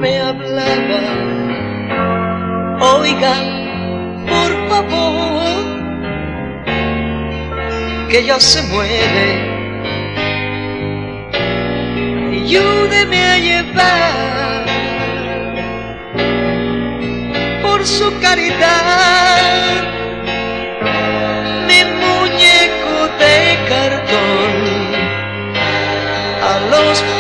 me hablaba: oiga, por favor, que ella se muere, ayúdeme a llevar por su caridad mi muñeco de cartón al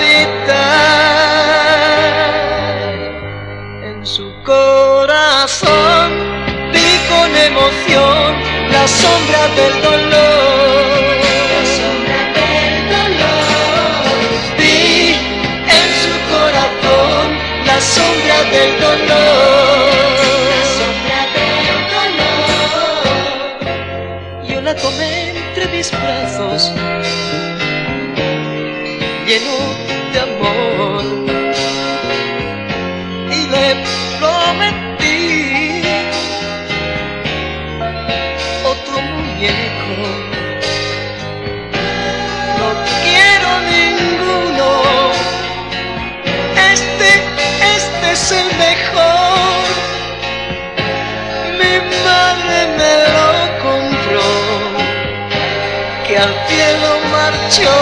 hospital. En su corazón vi con emoción la sombra del dolor. La sombra del dolor. Vi en su corazón la sombra del dolor. La sombra del dolor. Yo la tomé entre mis brazos, lleno de amor, y le prometí otro muñeco. No quiero ninguno, este es el mejor. Mi madre me lo compró, que al cielo marchó.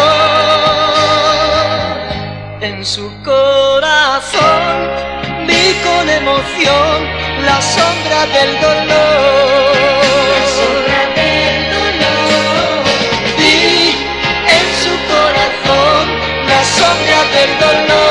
En su corazón vi con emoción la sombra del dolor. La sombra del dolor. Vi en su corazón la sombra del dolor.